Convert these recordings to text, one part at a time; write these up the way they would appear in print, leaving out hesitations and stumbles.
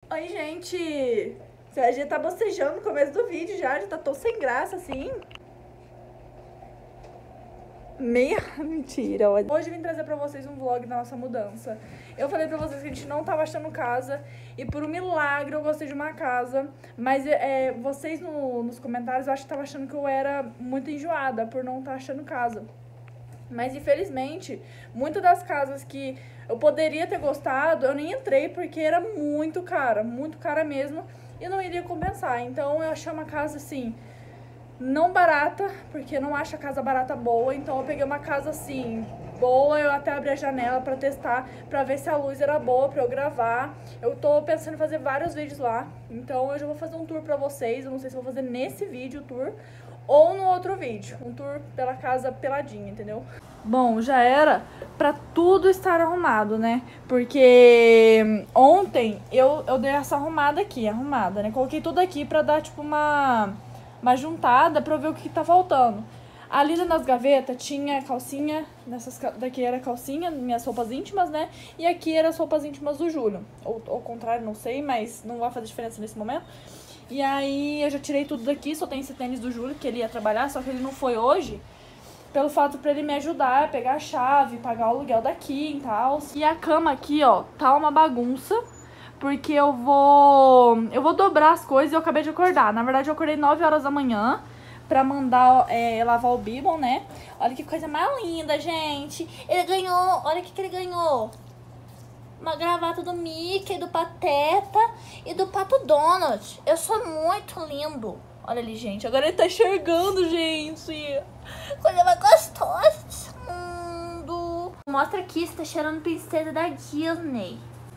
Oi, gente! A gente tá bocejando no começo do vídeo já tá tão sem graça assim. Meia mentira, olha. Hoje eu vim trazer pra vocês um vlog da nossa mudança. Eu falei pra vocês que a gente não tava achando casa e por um milagre eu gostei de uma casa. Mas vocês nos comentários eu acho que estavam achando que eu era muito enjoada por não estar achando casa. Mas infelizmente, muitas das casas que eu poderia ter gostado, eu nem entrei porque era muito cara mesmo e não iria compensar. Então eu achei uma casa assim, não barata, porque eu não acho a casa barata boa, então eu peguei uma casa assim, boa, eu até abri a janela pra testar, pra ver se a luz era boa pra eu gravar. Eu tô pensando em fazer vários vídeos lá, então eu já vou fazer um tour pra vocês, eu não sei se vou fazer nesse vídeo o tour ou no outro vídeo, um tour pela casa peladinha, entendeu? Bom, já era pra tudo estar arrumado, né? Porque ontem eu dei essa arrumada aqui, né? Coloquei tudo aqui pra dar tipo uma juntada pra eu ver o que tá faltando. Ali nas gavetas tinha calcinha, daqui era calcinha, minhas roupas íntimas, né? E aqui eram as roupas íntimas do Júlio. Ou ao contrário, não sei, mas não vai fazer diferença nesse momento. E aí eu já tirei tudo daqui, só tem esse tênis do Júlio, que ele ia trabalhar, só que ele não foi hoje. Pelo fato pra ele me ajudar a pegar a chave, pagar o aluguel daqui e tal. E a cama aqui, ó, tá uma bagunça. Porque eu vou dobrar as coisas e eu acabei de acordar. Na verdade, eu acordei 9 horas da manhã pra mandar lavar o Bibbon, né? Olha que coisa mais linda, gente. Ele ganhou, olha o que ele ganhou. Uma gravata do Mickey, do Pateta e do Pato Donald. Eu sou muito lindo. Olha ali, gente. Agora ele tá enxergando, gente. Coisa mais gostosa desse mundo. Mostra aqui, você tá cheirando princesa da Disney.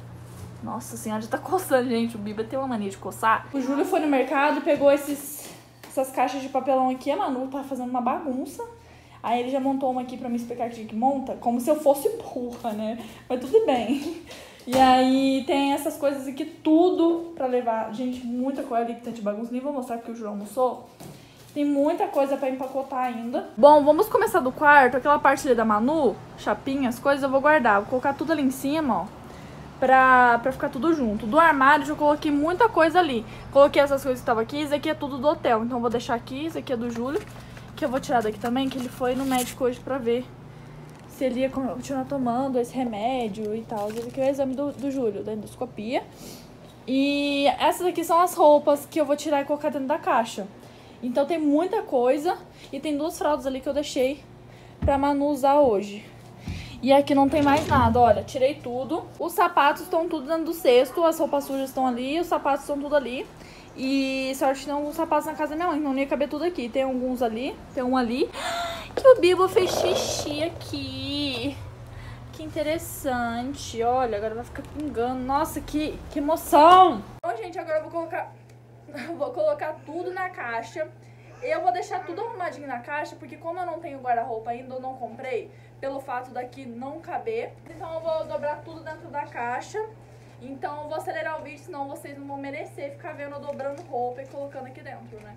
Nossa senhora, já tá coçando, gente. O Biba tem uma mania de coçar. O Júlio foi no mercado e pegou essas caixas de papelão aqui. A Manu tá fazendo uma bagunça. Aí ele já montou uma aqui pra me explicar que monta, como se eu fosse burra, né? Mas tudo bem. E aí tem essas coisas aqui, tudo pra levar. Gente, muita coisa ali que tá de bagunça. Nem vou mostrar porque o Júlio almoçou. Tem muita coisa pra empacotar ainda. Bom, vamos começar do quarto. Aquela parte ali da Manu, chapinha, as coisas eu vou guardar. Vou colocar tudo ali em cima, ó. Pra ficar tudo junto. Do armário eu coloquei muita coisa ali. Coloquei essas coisas que estavam aqui. Isso aqui é tudo do hotel. Então eu vou deixar aqui. Isso aqui é do Júlio. Que eu vou tirar daqui também. Que ele foi no médico hoje pra ver se ele ia continuar tomando esse remédio e tal. Esse aqui é o exame do Júlio, da endoscopia. E essas aqui são as roupas que eu vou tirar e colocar dentro da caixa. Então tem muita coisa. E tem 2 fraldas ali que eu deixei pra Manu usar hoje. E aqui não tem mais nada, olha, tirei tudo. Os sapatos estão tudo dentro do cesto, as roupas sujas estão ali, os sapatos estão tudo ali. E sorte que tem alguns sapatos na casa da minha mãe, não ia caber tudo aqui. Tem alguns ali, tem um ali. Que o Bibo fez xixi aqui. Que interessante, olha, agora vai ficar pingando. Nossa, que emoção! Bom, gente, agora eu vou colocar tudo na caixa. Eu vou deixar tudo arrumadinho na caixa, porque como eu não tenho guarda-roupa ainda, eu não comprei, pelo fato daqui não caber. Então eu vou dobrar tudo dentro da caixa. Então eu vou acelerar o vídeo, senão vocês não vão merecer ficar vendo eu dobrando roupa e colocando aqui dentro, né?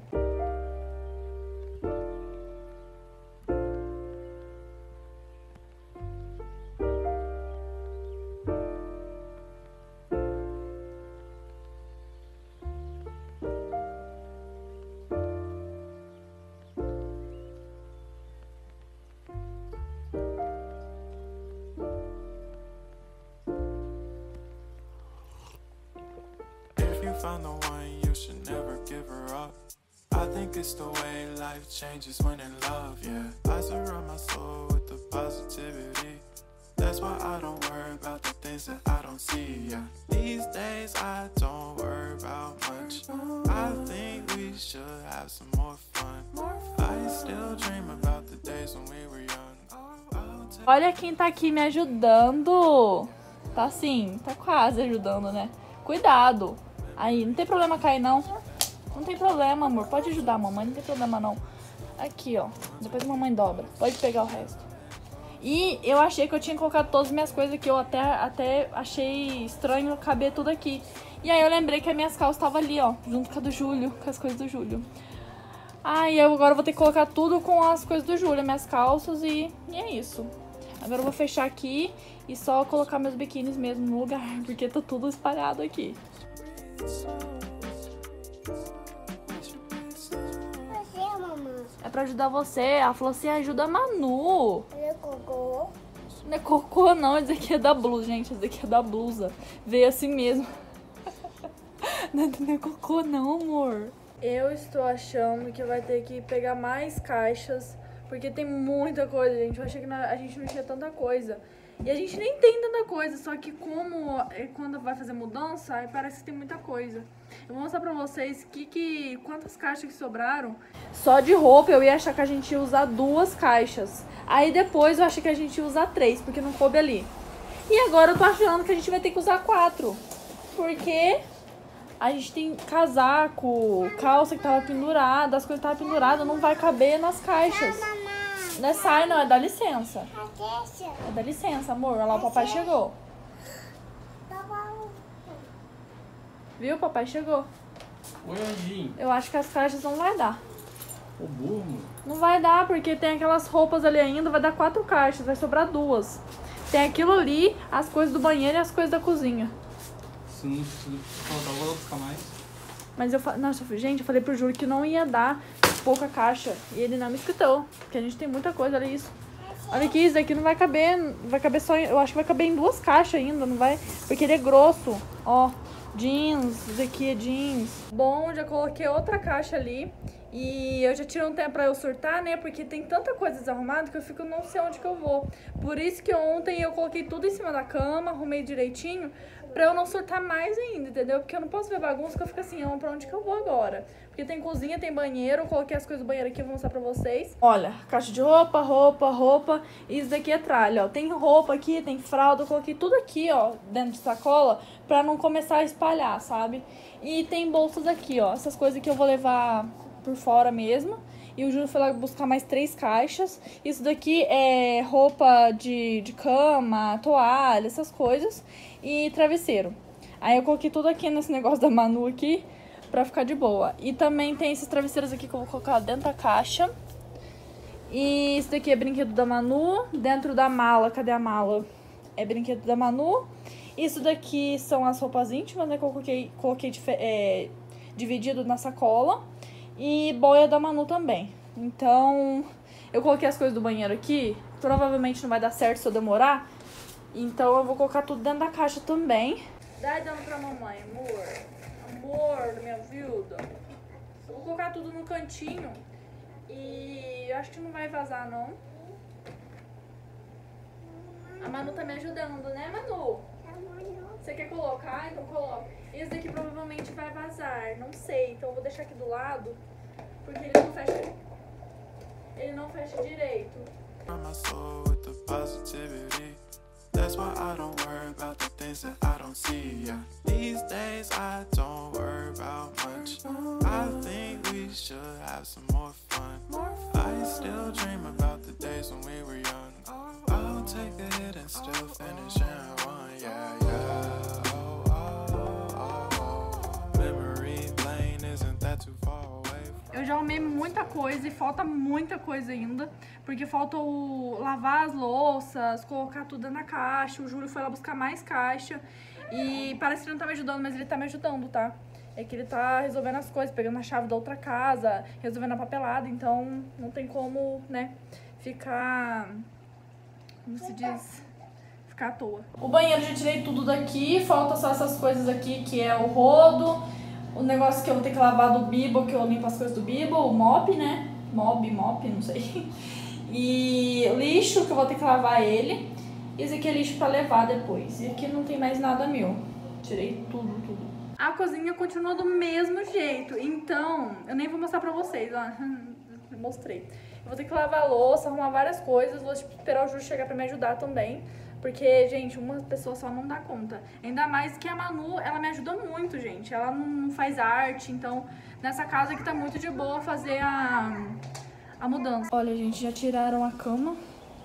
Found the one, you should never give her up. I think it's the way life changes when in love, yeah. I surround my soul with the positivity. That's why I don't worry about the things that I don't see, yeah. These days I don't worry about much. I think we should have some more fun. I still dream about the days when we were young. Olha quem tá aqui me ajudando. Tá assim, tá quase ajudando, né? Cuidado. Aí, não tem problema cair, não. Não tem problema, amor. Pode ajudar a mamãe, não tem problema, não. Aqui, ó. Depois a mamãe dobra. Pode pegar o resto. E eu achei que eu tinha colocado todas as minhas coisas aqui. Eu até achei estranho caber tudo aqui. E aí eu lembrei que as minhas calças estavam ali, ó. Junto com a do Júlio, com as coisas do Júlio. Aí eu agora vou ter que colocar tudo com as coisas do Júlio. Minhas calças e é isso. Agora eu vou fechar aqui e só colocar meus biquínis mesmo no lugar. Porque tá tudo espalhado aqui. É pra ajudar você. Ela falou assim, ajuda a Manu. Ele é cocô. Não é cocô não, esse aqui é da blusa, gente. Esse aqui é da blusa. Veio assim mesmo. Não é cocô não, amor. Eu estou achando que vai ter que pegar mais caixas, porque tem muita coisa, gente. Eu achei que a gente não tinha tanta coisa. E a gente nem tem tanta coisa, só que quando vai fazer mudança, aí parece que tem muita coisa. Eu vou mostrar pra vocês quantas caixas que sobraram. Só de roupa eu ia achar que a gente ia usar 2 caixas. Aí depois eu achei que a gente ia usar 3, porque não coube ali. E agora eu tô achando que a gente vai ter que usar 4. Porque a gente tem casaco, calça que tava pendurada, as coisas que tava penduradas, não vai caber nas caixas. Não é sai, não, é dá licença. É dá licença, amor. Olha lá, o papai chegou. Viu? O papai chegou. Oi, Anjinho. Eu acho que as caixas não vai dar. O burro. Não vai dar, porque tem aquelas roupas ali ainda, vai dar 4 caixas, vai sobrar 2. Tem aquilo ali, as coisas do banheiro e as coisas da cozinha. Se não faltar, eu vou buscar mais. Mas nossa, gente, eu falei pro Júlio que não ia dar pouca caixa. E ele não me escutou. Porque a gente tem muita coisa, olha isso. Olha aqui, isso daqui não vai caber. Vai caber só. Eu acho que vai caber em 2 caixas ainda, não vai? Porque ele é grosso. Ó, jeans, isso aqui é jeans. Bom, já coloquei outra caixa ali. E eu já tirei um tempo pra eu surtar, né? Porque tem tanta coisa desarrumada que eu fico não sei onde que eu vou. Por isso que ontem eu coloquei tudo em cima da cama, arrumei direitinho, pra eu não surtar mais ainda, entendeu? Porque eu não posso ver bagunça que eu fico assim, pra onde que eu vou agora? Porque tem cozinha, tem banheiro, eu coloquei as coisas do banheiro aqui, eu vou mostrar pra vocês. Olha, caixa de roupa, e isso daqui é tralha, ó. Tem roupa aqui, tem fralda, eu coloquei tudo aqui, ó, dentro de sacola, pra não começar a espalhar, sabe? E tem bolsas aqui, ó, essas coisas que eu vou levar por fora mesmo. E o Júlio foi lá buscar mais 3 caixas. Isso daqui é roupa de cama, toalha, essas coisas. E travesseiro. Aí eu coloquei tudo aqui nesse negócio da Manu aqui, pra ficar de boa. E também tem esses travesseiros aqui que eu vou colocar dentro da caixa. E isso daqui é brinquedo da Manu. Dentro da mala, cadê a mala? É brinquedo da Manu. Isso daqui são as roupas íntimas, né, que eu coloquei dividido na sacola. E boia da Manu também. Então, eu coloquei as coisas do banheiro aqui. Provavelmente não vai dar certo se eu demorar. Então eu vou colocar tudo dentro da caixa também. Dá dando pra mamãe, amor. Amor da minha vida. Eu vou colocar tudo no cantinho. E eu acho que não vai vazar, não. A Manu tá me ajudando, né, Manu? Você quer colocar? Então coloca. Esse daqui provavelmente vai vazar. Não sei. Então eu vou deixar aqui do lado. Porque ele não fecha. Ele não fecha direito. My soul with the positivity. That's why I don't worry about the things that I don't see. Yeah. These days I don't worry about much. I think we should have some more fun. I still dream about the days when we were young. I'll take the hit and still finish in one. Yeah, yeah. Oh, oh, oh, oh. Memory lane isn't that too far away? Eu já arrumei muita coisa e falta muita coisa ainda, porque falta lavar as louças, colocar tudo na caixa. O Júlio foi lá buscar mais caixa e parece que ele não tá me ajudando, mas ele tá me ajudando, tá? É que ele tá resolvendo as coisas, pegando a chave da outra casa, resolvendo a papelada, então não tem como, né, ficar, como se diz, ficar à toa. O banheiro eu já tirei tudo daqui, falta só essas coisas aqui, que é o rodo, o negócio que eu vou ter que lavar do Bibo, que eu limpo as coisas do Bibo, o mop, né? Mop, não sei. E o lixo, que eu vou ter que lavar ele. E esse aqui é lixo pra levar depois. E aqui não tem mais nada meu. Tirei tudo. A cozinha continua do mesmo jeito. Então, eu nem vou mostrar pra vocês, ó. Eu mostrei. Eu vou ter que lavar a louça, arrumar várias coisas. Vou esperar o Júlio chegar pra me ajudar também. Porque, gente, uma pessoa só não dá conta. Ainda mais que a Manu, ela me ajuda muito, gente. Ela não faz arte, então nessa casa aqui tá muito de boa fazer a mudança. Olha, gente, já tiraram a cama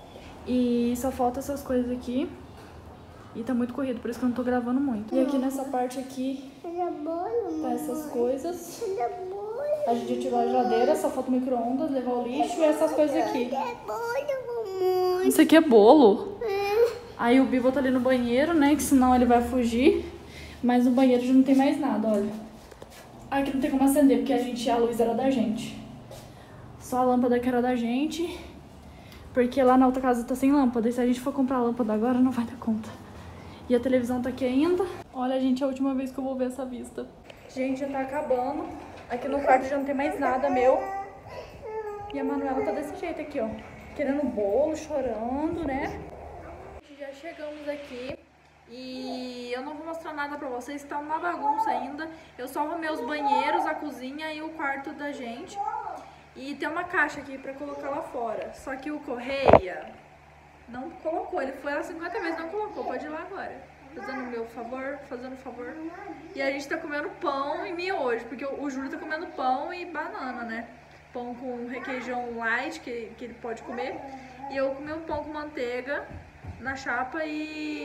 e só falta essas coisas aqui. E tá muito corrido, por isso que eu não tô gravando muito. E aqui nessa parte aqui tá essas coisas. A gente já tirou a geladeira, só falta o micro-ondas, levar o lixo e essas coisas aqui. Isso aqui é bolo? Aí o Bibo tá ali no banheiro, né, que senão ele vai fugir. Mas no banheiro já não tem mais nada, olha. Aqui não tem como acender, porque a luz era da gente. Só a lâmpada que era da gente. Porque lá na outra casa tá sem lâmpada. E se a gente for comprar a lâmpada agora, não vai dar conta. E a televisão tá aqui ainda. Olha, gente, é a última vez que eu vou ver essa vista. Gente, já tá acabando. Aqui no quarto já não tem mais nada meu. E a Manuela tá desse jeito aqui, ó. Querendo bolo, chorando, né? Já chegamos aqui. E eu não vou mostrar nada pra vocês, tá uma bagunça ainda. Eu só arrumei os banheiros, a cozinha e o quarto da gente. E tem uma caixa aqui pra colocar lá fora. Só que o Correia não colocou, ele foi lá 50 vezes, não colocou. Pode ir lá agora. Fazendo o meu favor, fazendo favor. E a gente tá comendo pão e miojo, porque o Júlio tá comendo pão e banana, né? Pão com requeijão light, que ele pode comer. E eu comi um pão com manteiga na chapa e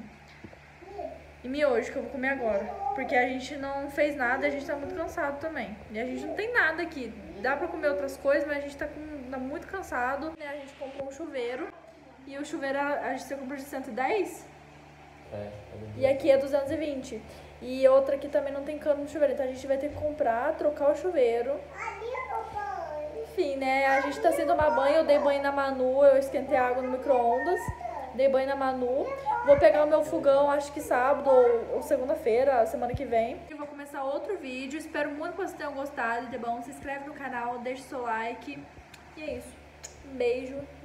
miojo, que eu vou comer agora. Porque a gente não fez nada e a gente tá muito cansado também. E a gente não tem nada aqui. Dá pra comer outras coisas, mas a gente tá muito cansado. A gente comprou um chuveiro. E o chuveiro a gente comprou de 110? E aqui é 220. E outra aqui também não tem cano no chuveiro. Então a gente vai ter que comprar, trocar o chuveiro. Enfim, né? A gente tá sem tomar banho. Eu dei banho na Manu, eu esquentei a água no micro-ondas. Dei banho na Manu. Vou pegar o meu fogão, acho que sábado ou segunda-feira, semana que vem. Eu vou começar outro vídeo. Espero muito que vocês tenham gostado, tá bom? Se inscreve no canal, deixa o seu like. E é isso. Um beijo.